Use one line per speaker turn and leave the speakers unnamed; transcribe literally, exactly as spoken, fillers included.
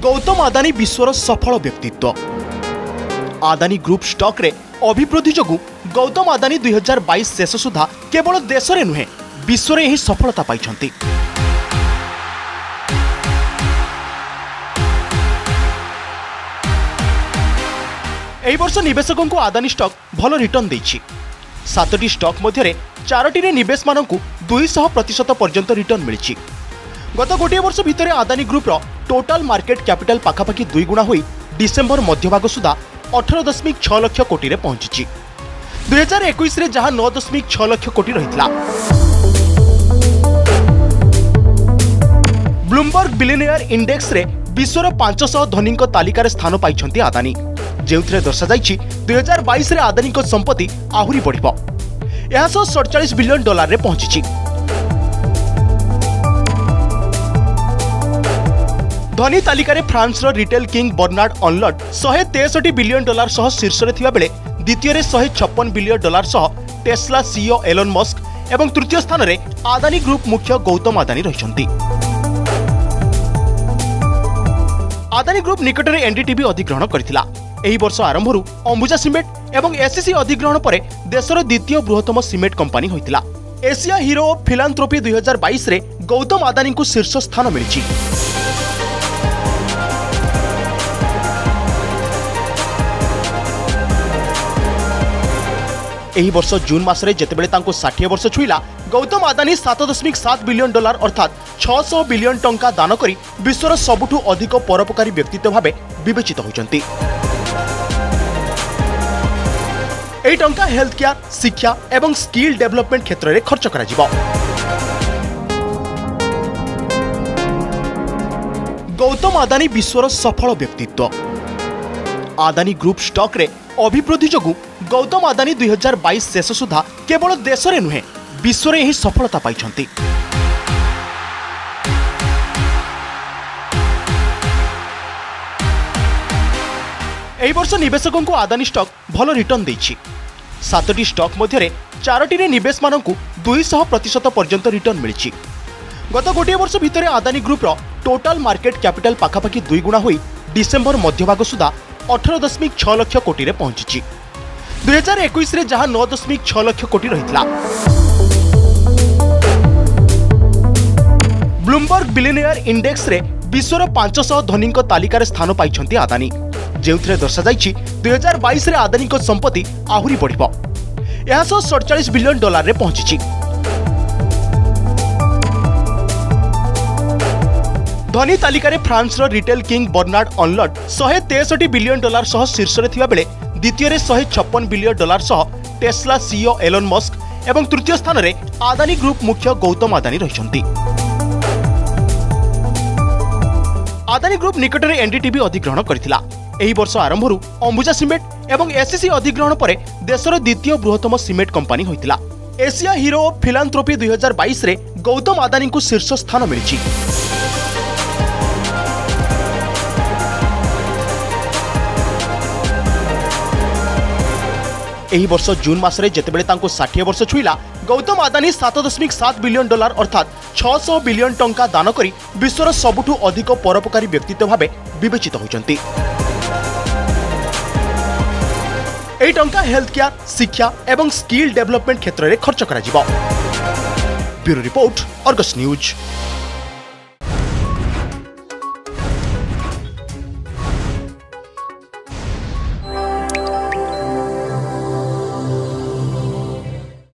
गौतम आदानी विश्वर सफल व्यक्तित्व। Adani group stock रे अभिवृद्धि जोगु गौतम आदानी दुई हजार बाईस शेष सुधा केवल देश में नुहे विश्व में ही सफलता पाइछंती। एही वर्ष निवेशकों को आदानी स्टॉक भल रिटर्न देछि। सातटी स्टॉक मध्य चारोटी रे निवेश मानकु दुई सौ प्रतिशत पर्यंत रिटर्न मिली। गत गोटे वर्ष भितर आदानी ग्रुप रो टोटाल मार्केट कैपिटल पाखापाखि दुई गुणा होई डिसेम्बर मध्यभाग सुधा अठारह दशमिक छह लाख कोटी रे पहुंची। दुई हजार इक्कीस रे जहां नौ दशमिक छह लाख कोटी रहितला। ब्लूमबर्ग बिलियनियर इंडेक्स रे विश्वर पांच सौ धनी तालिकार स्थान पाइछंती आदानी, जेउथरे दर्शा जाइछि दुई हजार बाईस रे आदानी को संपत्ति आहुरी बढ़िबो। यह सौ सड़चाश बिलियन डॉलर रे पहुंची। धनी तालिकार फ्रांस रो रिटेल किंग बर्नार्ड अर्नल्ट सौ तेसठ बिलियन डॉलर सह शीर्ष रे थिबा बेले द्वितीय रे सौ छप्पन बिलियन डॉलर सह टेस्ला सीईओ एलन मस्क एवं तृतीय स्थान रे आदानी ग्रुप मुख्य गौतम आदानी रहिसंती। आदानी ग्रुप निकटरे एनडीटीवी अधिग्रहण करथिला। एही वर्ष आरंभरू अंबुजा सिमेंट एवं एससीसी अधिग्रहण पर देशर द्वितीय बृहत्तम सिमेंट कंपनी होइतिला। एशिया हीरो ऑफ फिलांथ्रोपी दुई हजार बाईस रे गौतम आदानी को शीर्ष स्थान मिली। एही वर्ष जून मासरे जेतेबेले तांको साठ वर्ष छुईला, गौतम आदानी सात दशमिक सात बिलियन डॉलर अर्थात छह सौ बिलियन टंका दान करी विश्वर सबुठु अधिक परोपकारी व्यक्तित्व भावे विवेचित होइचंती। एही टंका हेल्थ केयर, शिक्षा एवं स्किल डेवलपमेंट क्षेत्र में खर्च करा जिवो। गौतम आदानी विश्वर सफल व्यक्तित्व। आदानी ग्रुप स्टॉक रे अभिवृद्धि जोगु गौतम आदानी दुई हजार बाईस शेष सुधा केवल देश में नुहे विश्व में ही सफलता पाइछंती। एही वर्ष निवेशकों को आदानी स्टॉक भल रिटर्न देछि। सातटी स्टॉक मध्य चारोटी रे निवेश मानकु दुई सौ प्रतिशत पर्यंत रिटर्न मिली। गत गोटे वर्ष भितर आदानी ग्रुप रो टोटाल मार्केट कैपिटल पाखापाखि दुई गुणा होई डिसेम्बर मध्यभाग सुधा अठारह दशमिक छह लाख कोटी रे पहुंची। दुई हजार इक्कीस रे जहां नौ दशमिक छह लाख कोटी रहितला। ब्लूमबर्ग बिलियनियर इंडेक्स रे विश्वर पांच सौ धनी तालिकार स्थान पाइछंती आदानी, जेउथरे दर्शा जाइछि दुई हजार बाईस रे आदानी को संपत्ति आहुरी बढ़िबो। यह सौ सड़चाश बिलियन डॉलर रे पहुंची। धनी तालिकार फ्रांस रो रिटेल किंग बर्नार्ड अर्नल्ट सौ तेसठ बिलियन डॉलर सह शीर्ष रे थिबा बेले द्वितीय रे सौ छप्पन बिलियन डॉलर सह टेस्ला सीईओ एलन मस्क एवं तृतीय स्थान रे आदानी ग्रुप मुख्य गौतम आदानी रहिसंती। आदानी ग्रुप निकटरे एनडीटीवी अधिग्रहण करथिला। एही वर्ष आरंभरू अंबुजा सिमेंट एवं एससीसी अधिग्रहण पर देशर द्वितीय बृहत्तम सिमेंट कंपनी होइतिला। एशिया हीरो ऑफ फिलांथ्रोपी दुई हजार बाईस रे गौतम आदानी को शीर्ष स्थान मिली। एही वर्ष जून मासरे जेतेबेले तांको साठ वर्ष छुईला, गौतम आदानी सात दशमिक सात बिलियन डॉलर अर्थात छह सौ बिलियन टंका दान करी विश्वर सबुठु अधिक परोपकारी व्यक्तित्व भावे विवेचित होइचंती। एही टंका हेल्थ केयर, शिक्षा एवं स्किल डेवलपमेंट क्षेत्र में खर्च करा जिवो। Bureau report, Argus news.